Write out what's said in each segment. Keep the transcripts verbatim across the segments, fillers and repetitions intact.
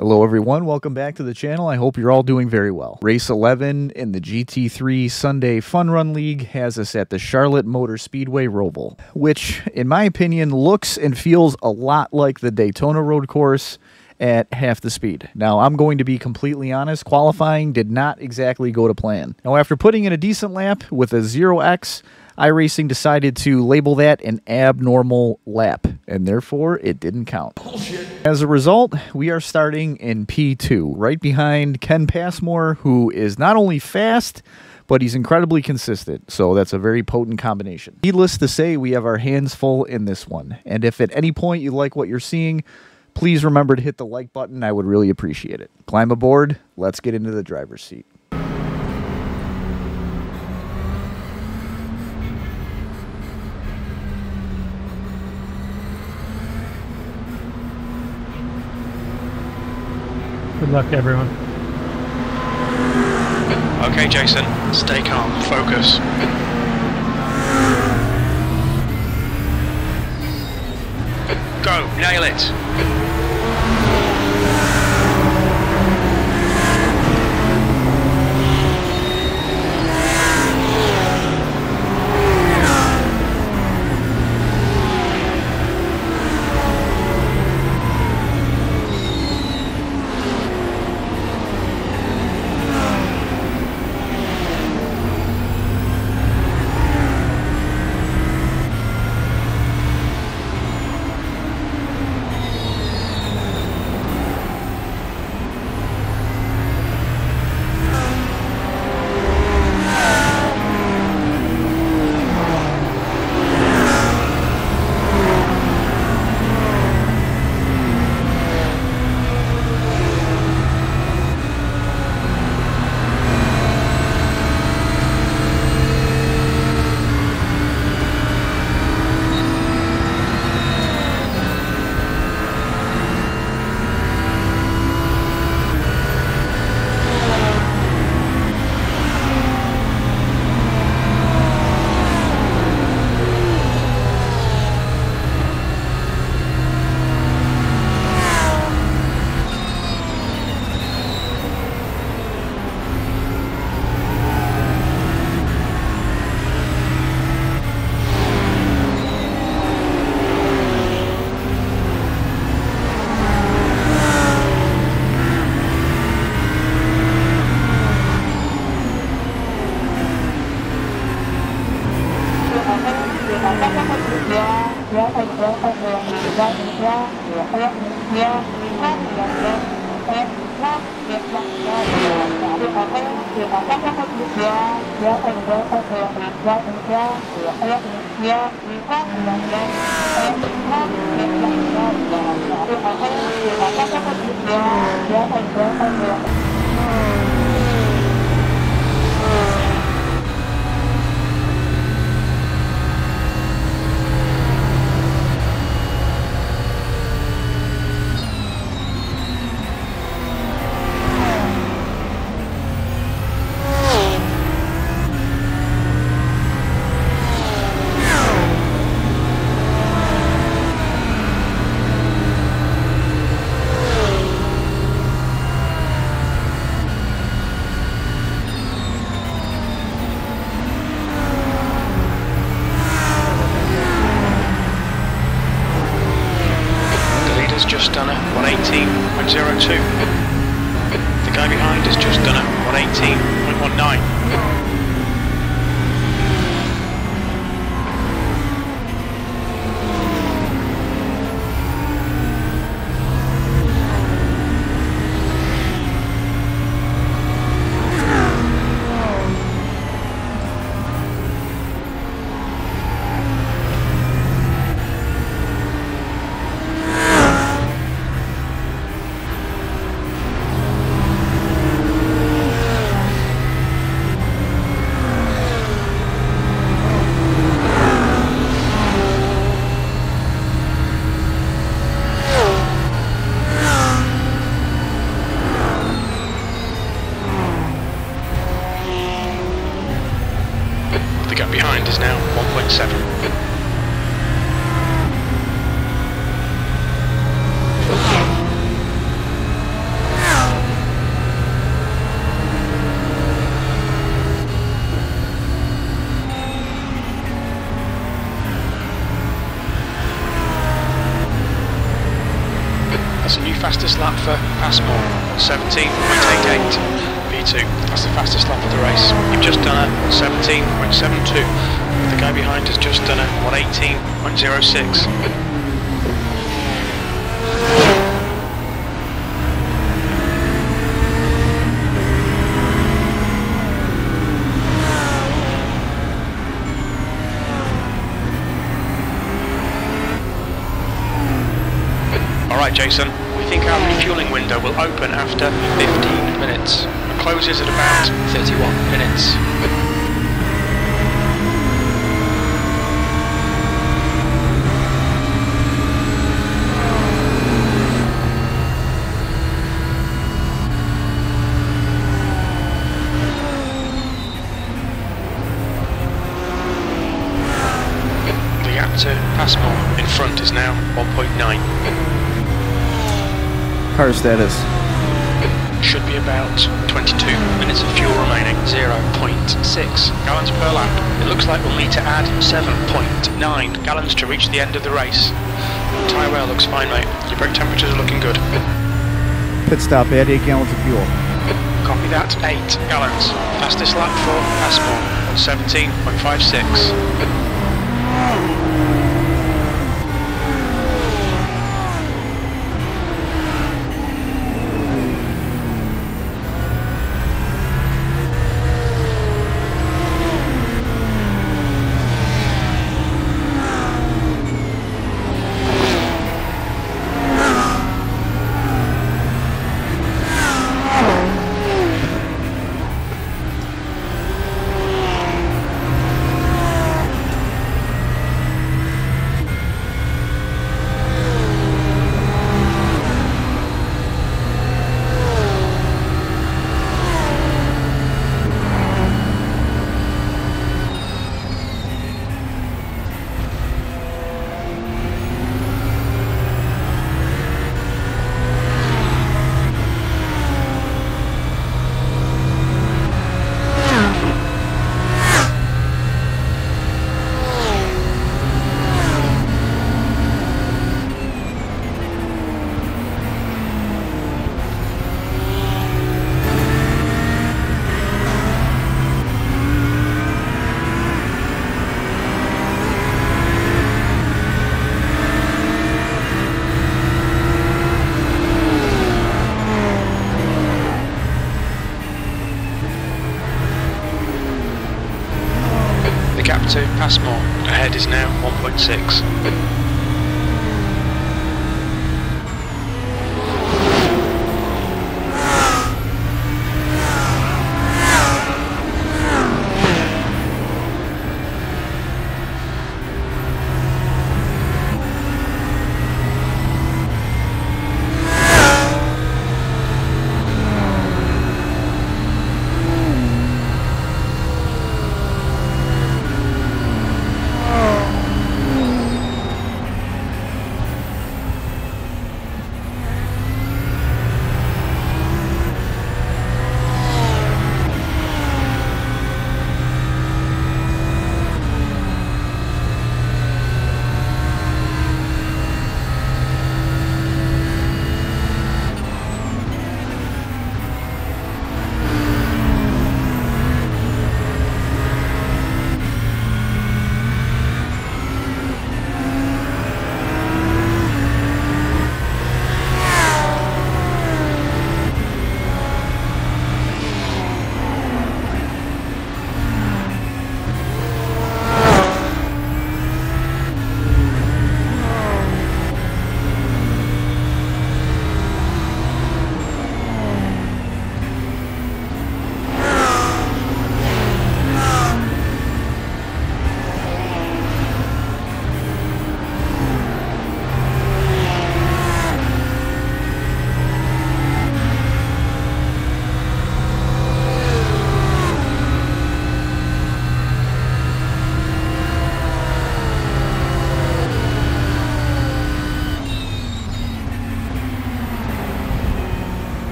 Hello everyone, welcome back to the channel. I hope you're all doing very well. Race eleven in the G T three Sunday Fun Run League has us at the Charlotte Motor Speedway Roval, which in my opinion looks and feels a lot like the Daytona road course at half the speed. Now, I'm going to be completely honest, qualifying did not exactly go to plan. Now, after putting in a decent lap with a zero X, iRacing decided to label that an abnormal lap, and therefore it didn't count. Bullshit. As a result, we are starting in P two, right behind Ken Passmore, who is not only fast, but he's incredibly consistent, so that's a very potent combination. Needless to say, we have our hands full in this one, and if at any point you like what you're seeing, please remember to hit the like button. I would really appreciate it. Climb aboard. Let's get into the driver's seat. Good luck, everyone. Okay, Jason, stay calm, focus. Go, nail it. Just done a one eighteen point zero two. The guy behind has just done a one eighteen point one nine. fastest lap for Passmore, seventeen point eight eight. V two, that's the fastest lap of the race. You've just done a seventeen point seven two. The guy behind has just done a one eighteen point zero six. Alright Jason, we think our refuelling window will open after fifteen minutes. It closes at about thirty-one minutes. The gap to Passmore in front is now one point nine. Car status. Should be about twenty-two minutes of fuel remaining, zero point six gallons per lap. It looks like we'll need to add seven point nine gallons to reach the end of the race. Tyre wear looks fine, mate. Your brake temperatures are looking good. Pit stop, add eight gallons of fuel. Copy that, eight gallons. Fastest lap for Passmore, seventeen point five six. The gap to Passmore ahead is now one point six.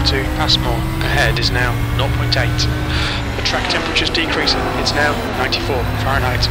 gap to Passmore ahead is now zero point eight. The track temperature's decreasing. It's now ninety-four Fahrenheit.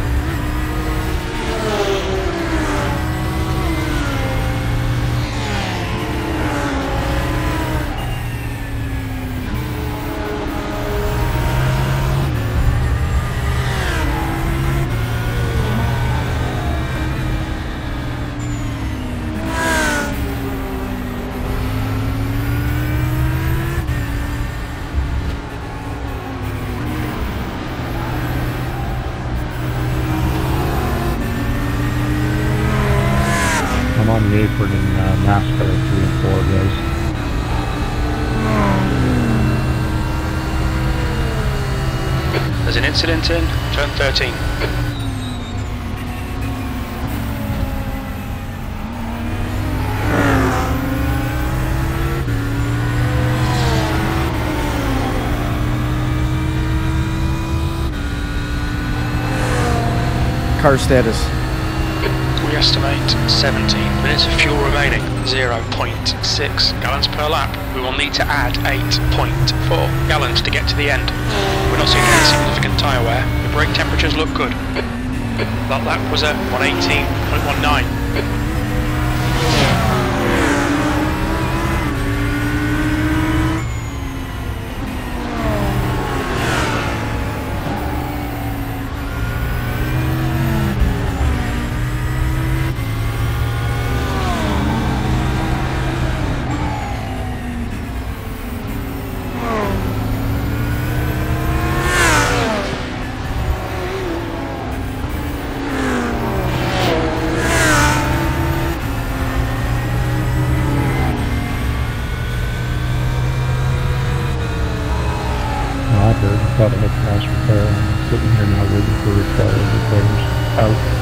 I'm on the apron in uh, NASCAR three and four, guys. There's an incident in turn thirteen. Car status. We estimate seventeen minutes of fuel remaining, zero point six gallons per lap. We will need to add eight point four gallons to get to the end. We're not seeing any significant tyre wear. The brake temperatures look good. That lap was at one eighteen point one nine. I thought I had crash repair. I'm sitting here now waiting for repair repairs out.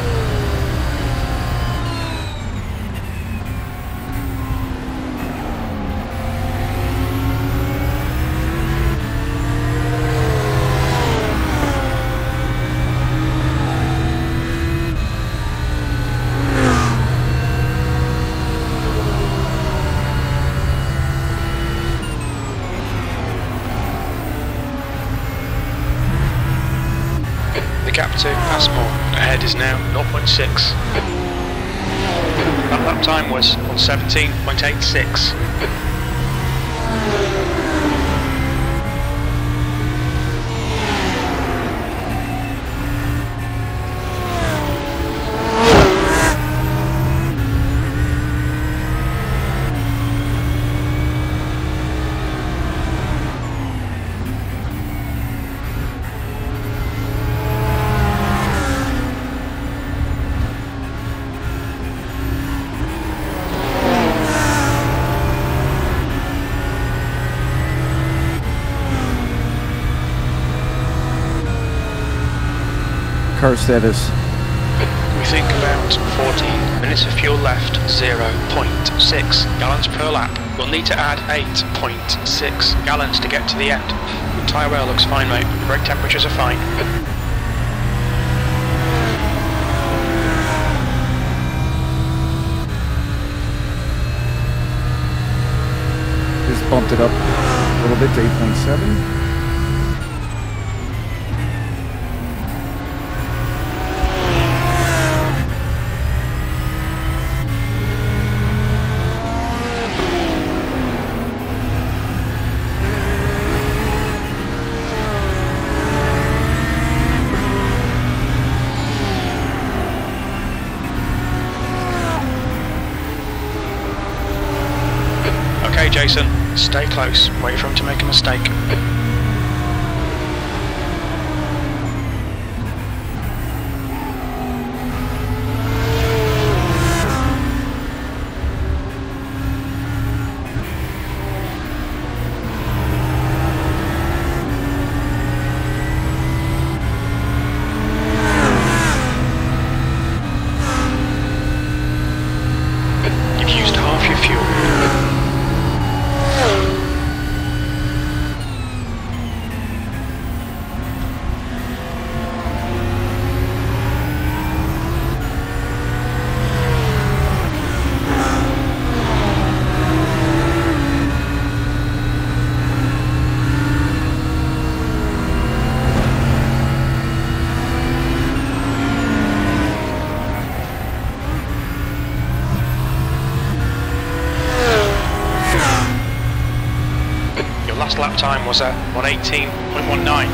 Gap to Passmore ahead is now zero point six. That lap time was one seventeen point eight six. Car status. We think about fourteen minutes of fuel left, zero point six gallons per lap. We'll need to add eight point six gallons to get to the end. The tyre wear looks fine, mate. Brake temperatures are fine. Just bumped it up a little bit to eight point seven. Okay, Jason, stay close. Wait for him to make a mistake. You've used half your fuel. last lap time was a one eighteen point one nine.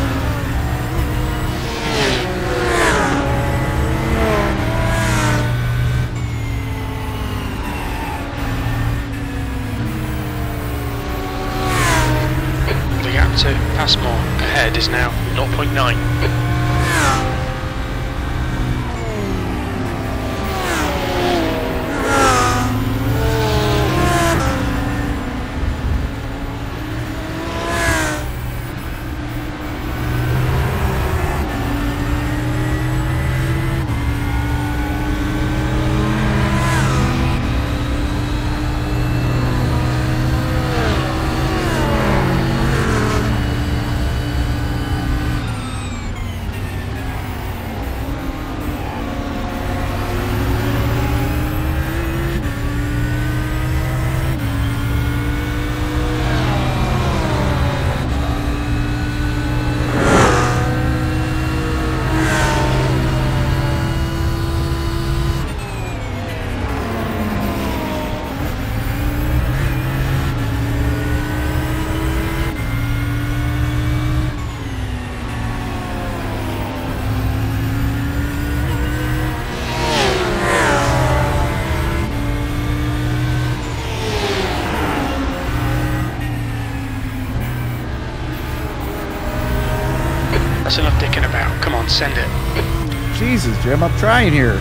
The gap to Passmore ahead is now zero point nine. That's enough dicking about. Come on, send it. Jesus, Jim, I'm trying here.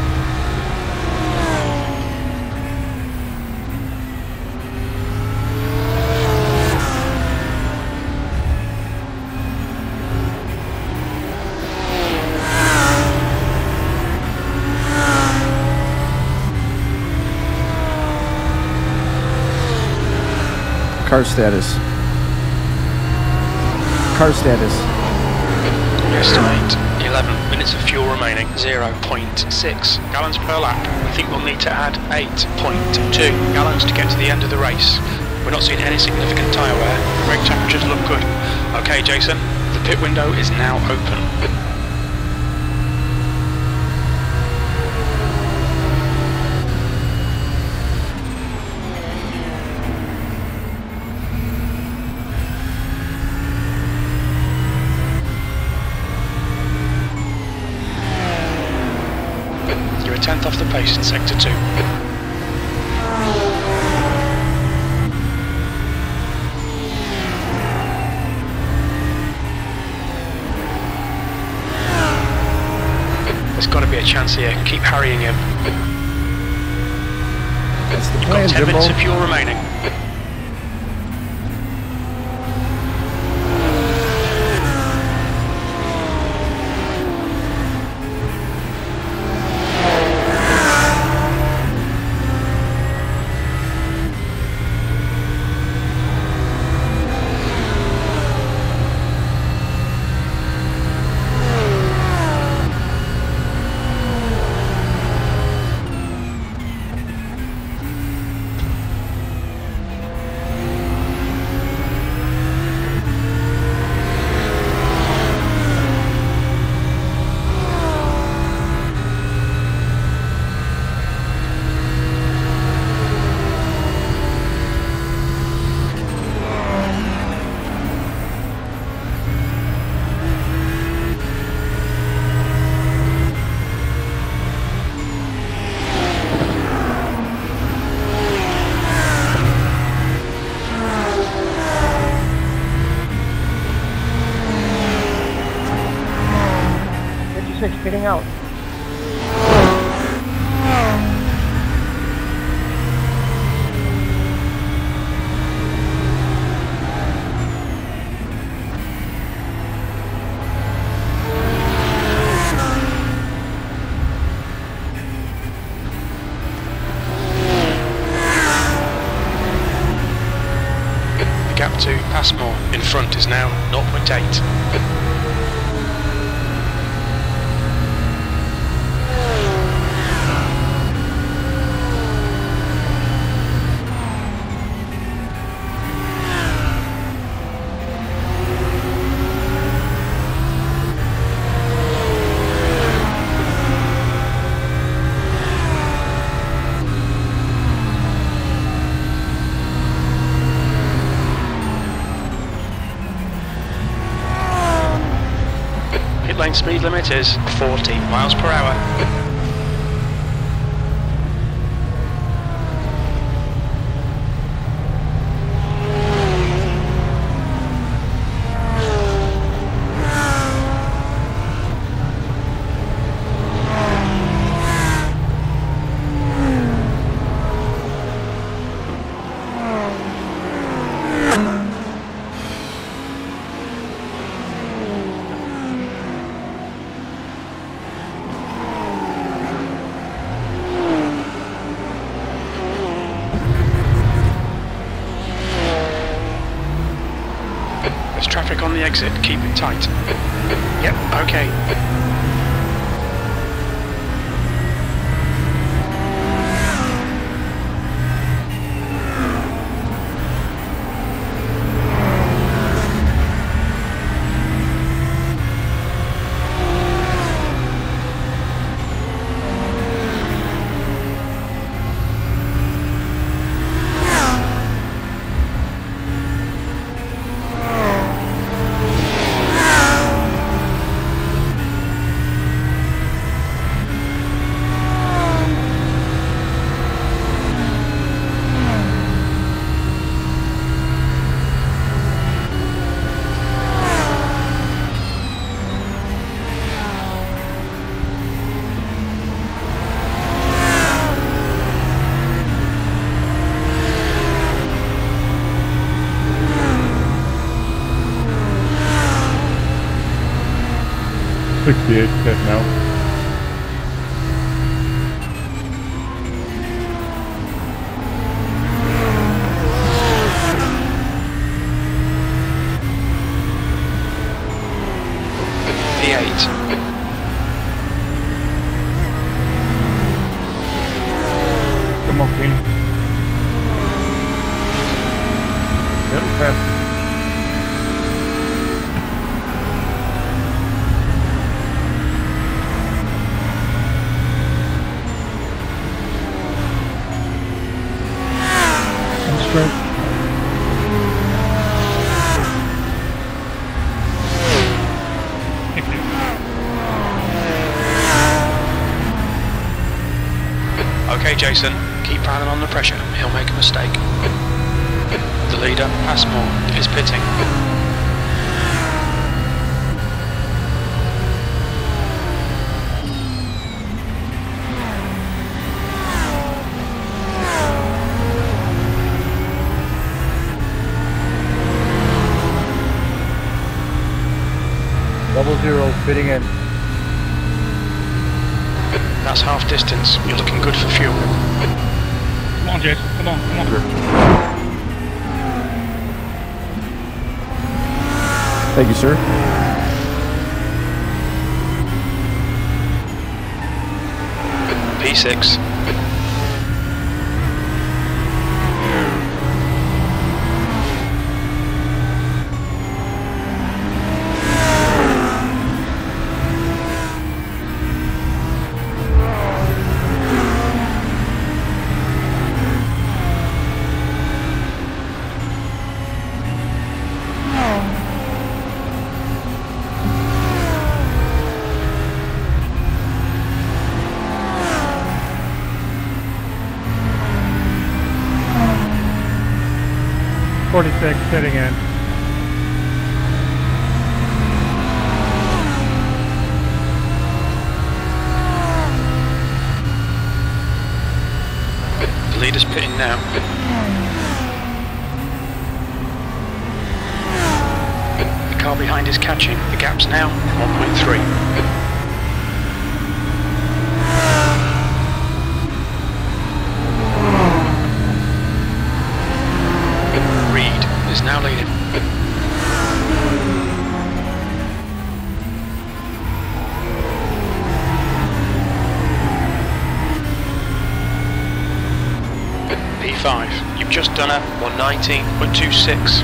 Car status. Car status. Estimate eleven minutes of fuel remaining, zero point six gallons per lap. We think we'll need to add eight point two gallons to get to the end of the race. We're not seeing any significant tyre wear. Brake temperatures look good. Okay, Jason, the pit window is now open. A tenth off the pace in sector two. There's got to be a chance here. Keep harrying him. That's the You've plan, got ten Jimbo. minutes of fuel remaining. Getting out. The gap to Passmore in front is now zero point eight. limit is forty miles per hour. There's traffic on the exit, keep it tight. Yep, okay. sixty-eight heading out. P eight. Come on, King. Little fast. Okay, Jason, keep piling on the pressure. He'll make a mistake. The leader, Passmore, is pitting. Double zero, fitting in. That's half distance. You're looking good for fuel. Come on, Jason. Come on, come on. Thank you, sir. P six. forty-six, sitting in. The leader's pitting now. The car behind is catching. The gap's now one point three. Is now leading. P five, you've just done a one nineteen point two six.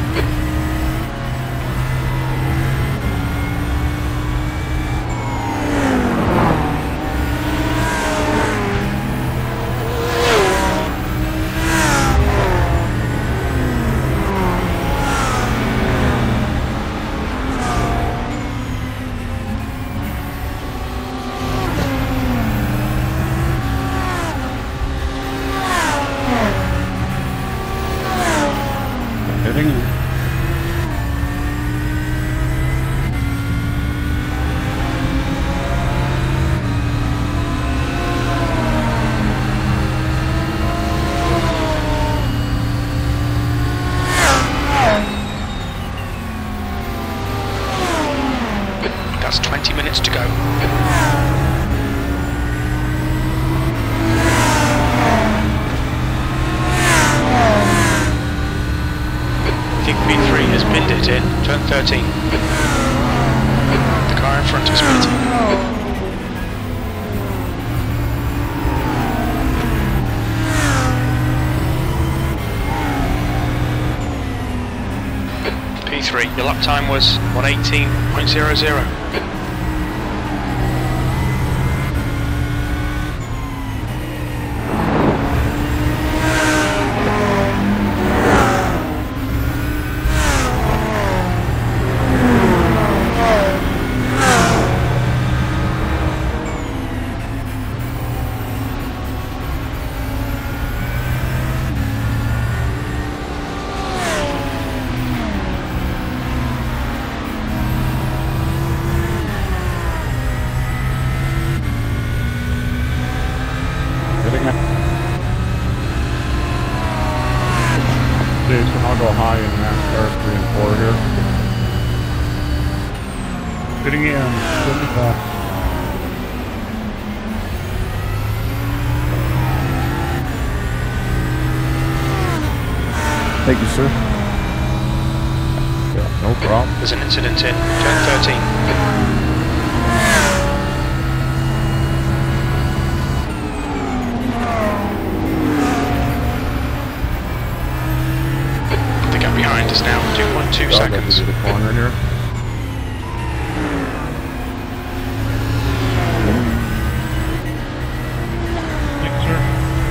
thirteen. The car in front is pitting. P three, your lap time was one eighteen point zero zero. Jason, I'll go high in NASCAR three and four here. Getting in, seventy-five. Thank you, sir. Yeah, no problem. There's an incident in turn thirteen. The gap behind is now two point two seconds. To the corner here. Thanks, sir.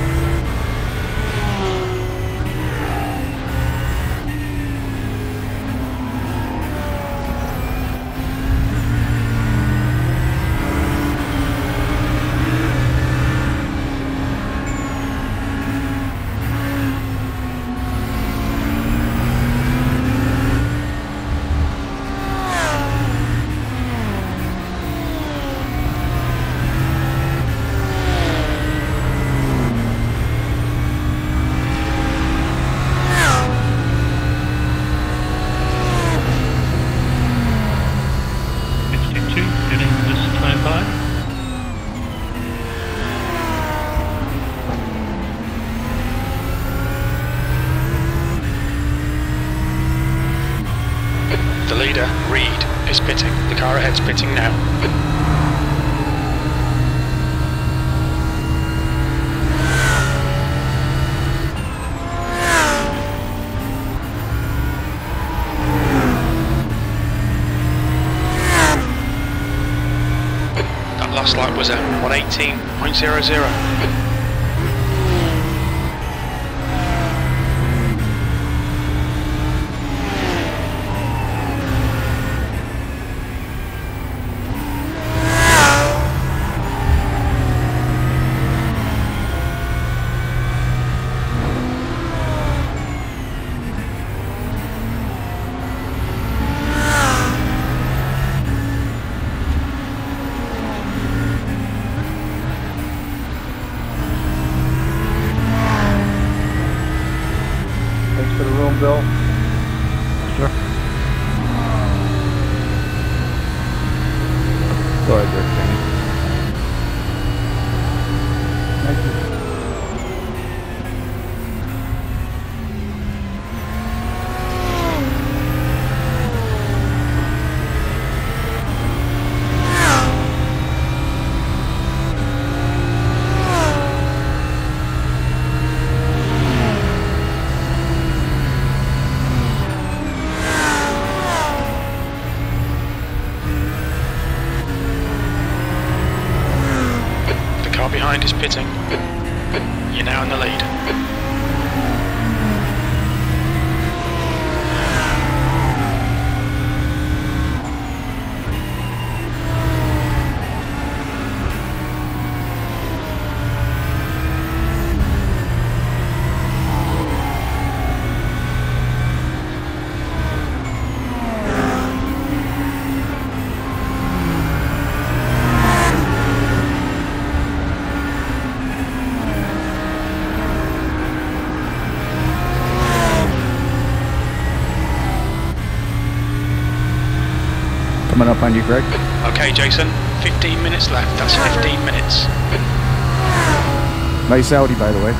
fifty-two, getting this time by. The leader, Reed, is pitting. The car ahead's pitting now. That last lap was a one eighteen point zero zero. Thanks for the room, Bill. Sure. Go ahead there, Kenny. Thank you. The car behind is pitting. You're now in the lead. Coming up on you, Greg. Okay, Jason, fifteen minutes left. That's fifteen minutes. Nice Audi, by the way.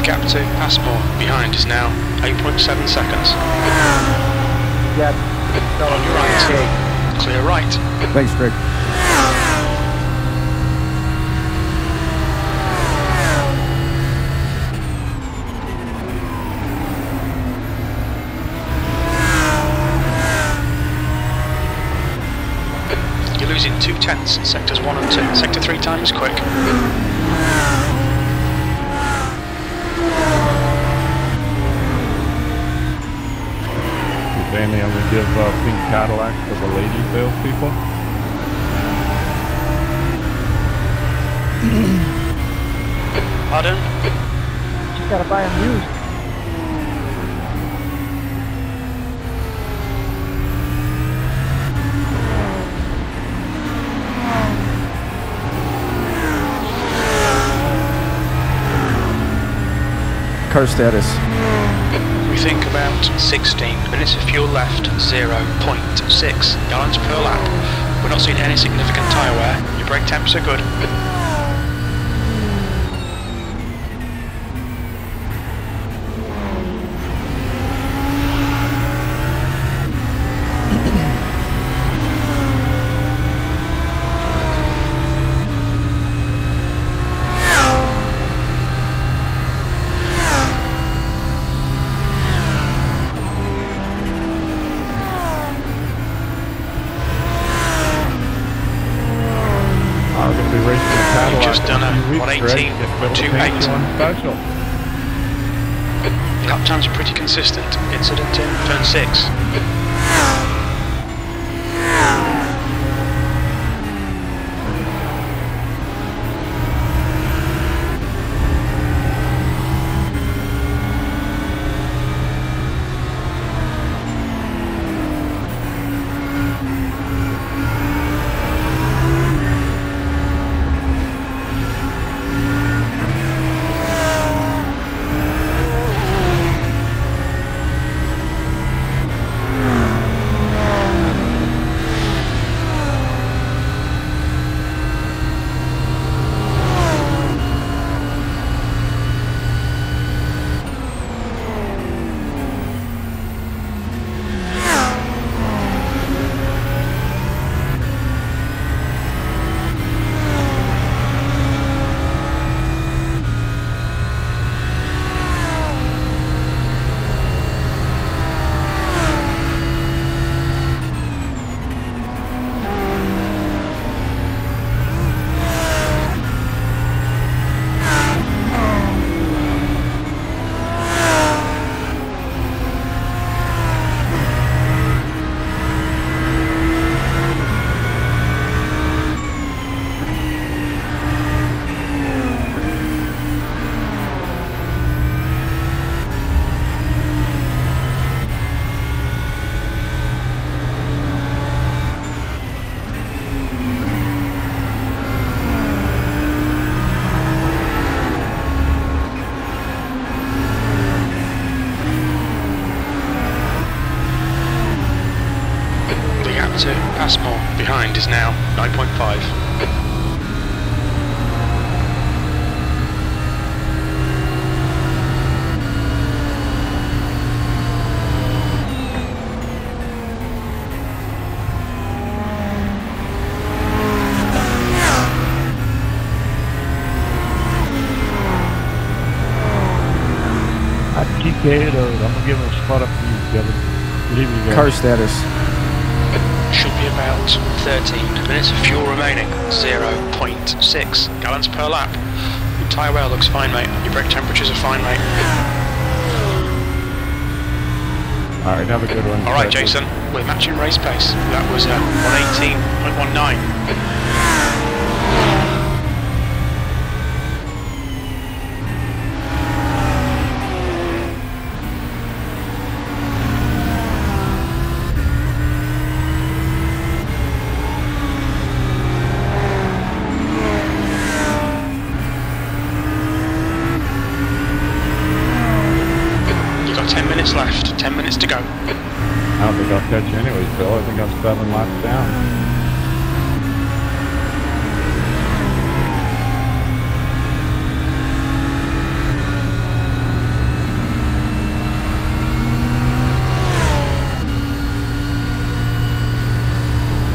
gap to Passmore behind is now eight point seven seconds. Yeah. On your right. Clear right. Thanks, Greg. You're losing two tenths in sectors one and two. Sector three times quick. Danny, I'm gonna give uh, pink Cadillac to the lady salespeople. Pardon? Just gotta buy them used. Car status. We think about sixteen minutes of fuel left, zero point six gallons per lap. We're not seeing any significant tyre wear. Your brake temps are good. You've just done a one eighteen point two eight. Lap times are pretty consistent. Incident in turn six. To Passmore behind is now nine point five. I T K'd I'm gonna give him a spot up for you, Kevin. Good evening, guys. Car status. Should be about thirteen minutes of fuel remaining, zero point six gallons per lap. Your tyre wear looks fine, mate. Your brake temperatures are fine, mate. Alright, have a good one. Alright, Jason, we're matching race pace. That was uh, one eighteen point one nine. ten minutes left, ten minutes to go. I don't think I'll catch you anyways, Bill. I think I'm seven laps down.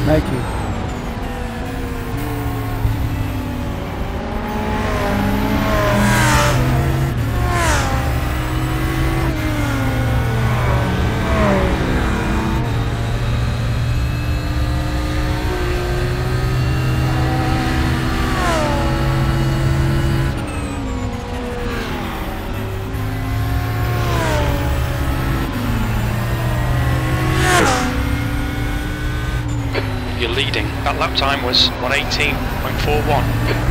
Thank you. You're leading. That lap time was one eighteen point four one.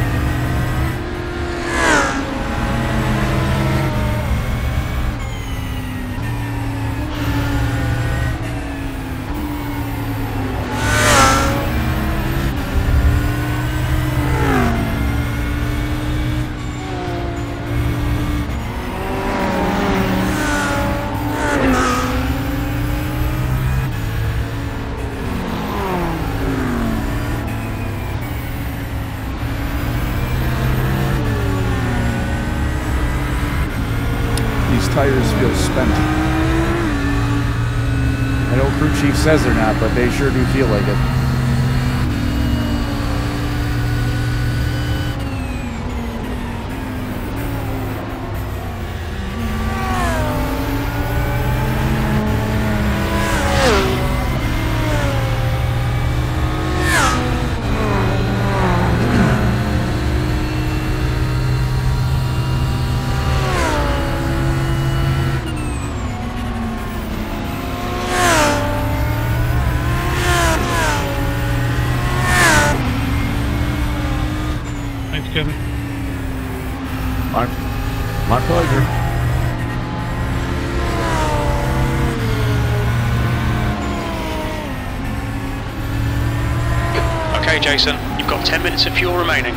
Tires feel spent. I know crew chief says they're not, but they sure do feel like it. Kevin. My, my pleasure. Okay, Jason, you've got ten minutes of fuel remaining.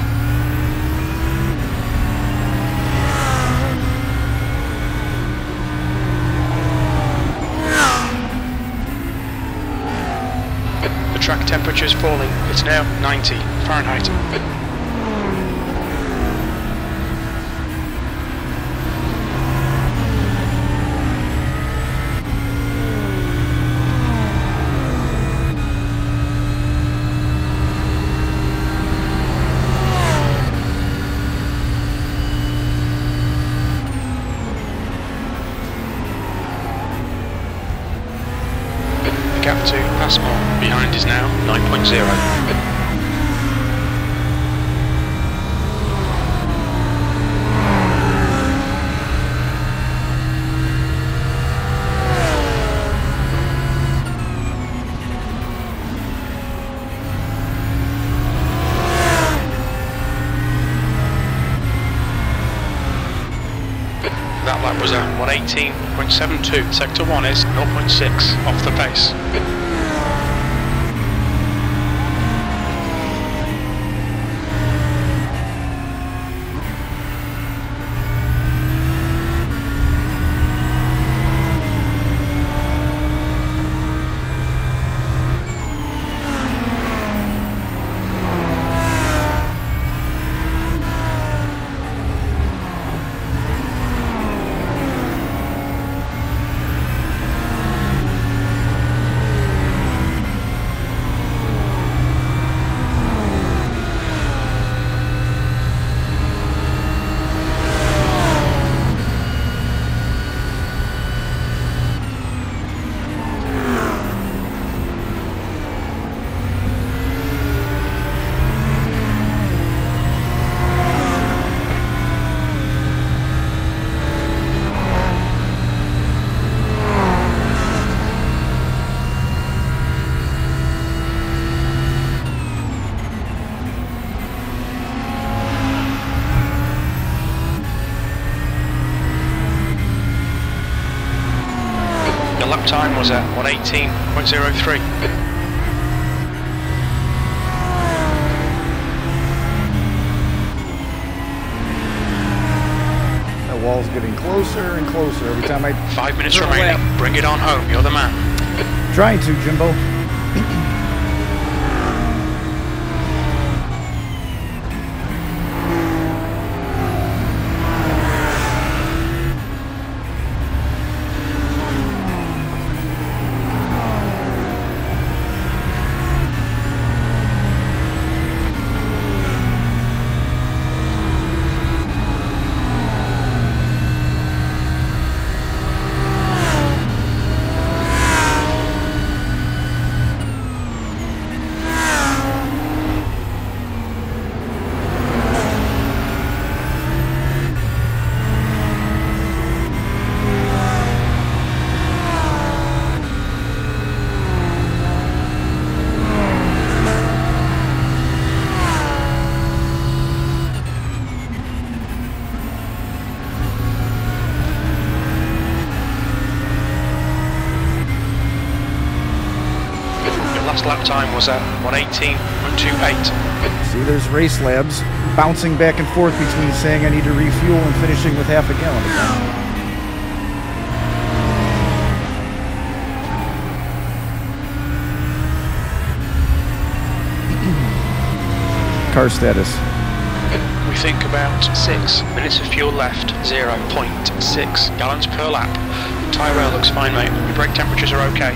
The track temperature is falling. It's now ninety Fahrenheit. Gap to Passmore behind is now nine point zero. That lap was at one eighteen point seven two. Sector one is zero point six off the pace. The lap time was at one eighteen point zero three. That wall's getting closer and closer every time I... Five minutes turn remaining. lap. Bring it on home. You're the man. Trying to, Jimbo. last lap time was at one eighteen point two eight. See, there's Race Labs bouncing back and forth between saying I need to refuel and finishing with half a gallon again. Car status. We think about six minutes of fuel left, zero point six gallons per lap. Tyre rail looks fine, mate. Your brake temperatures are okay.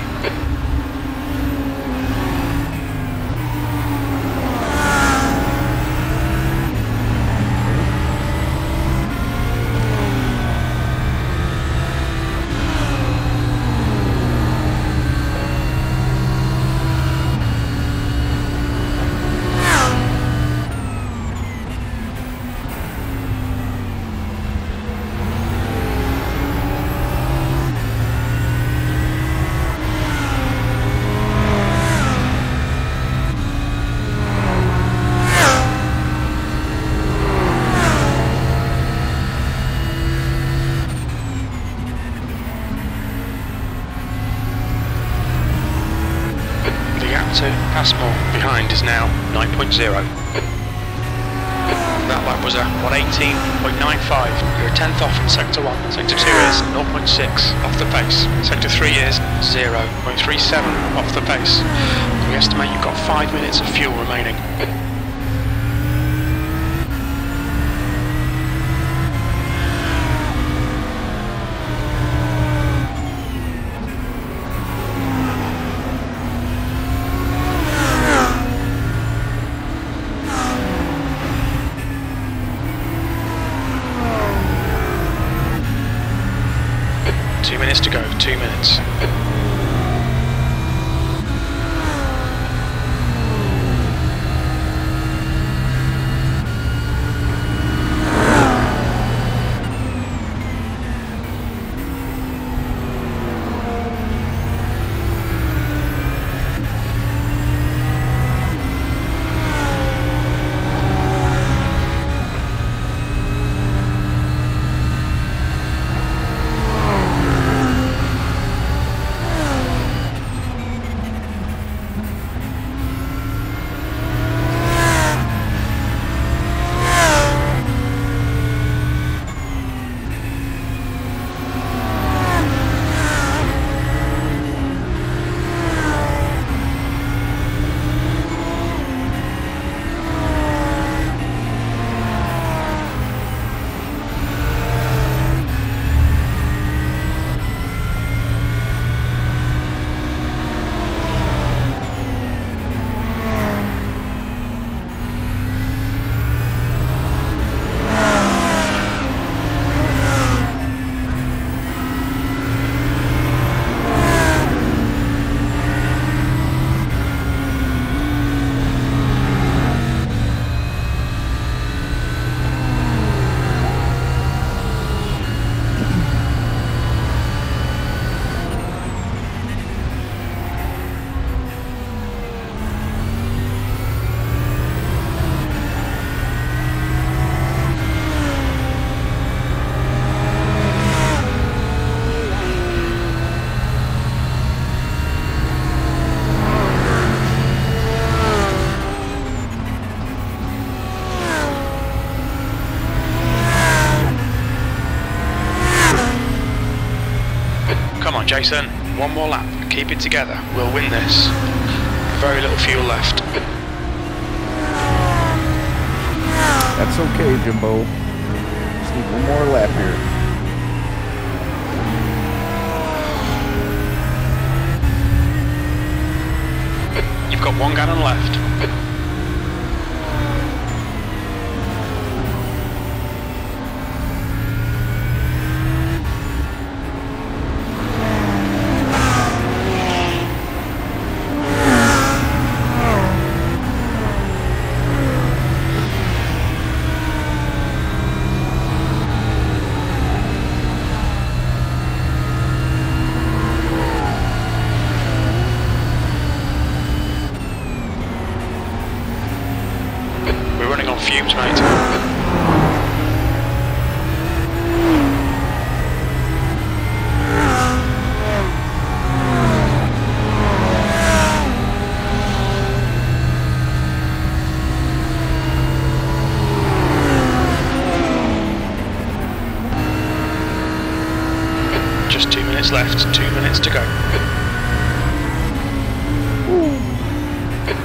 Passmore behind is now nine point zero. That lap was a one eighteen point nine five. You're a tenth off in sector one. Sector two is zero point six off the pace. Sector three is zero point three seven off the pace. We estimate you've got five minutes of fuel remaining. Two minutes to go, two minutes. Come on, Jason, one more lap, keep it together, we'll win this. Very little fuel left. That's okay, Jimbo. Just need one more lap here. You've got one gallon left. Fumes, mate.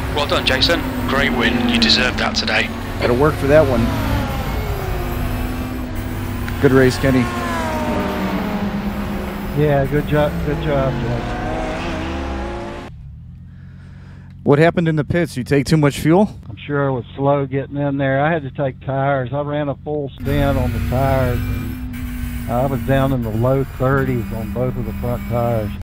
Well done, Jason. Great win. You deserved that today. Gotta work for that one. Good race, Kenny. Yeah, good job, good job, Jason. What happened in the pits? You take too much fuel? I'm sure I was slow getting in there. I had to take tires. I ran a full stint on the tires, and I was down in the low thirties on both of the front tires.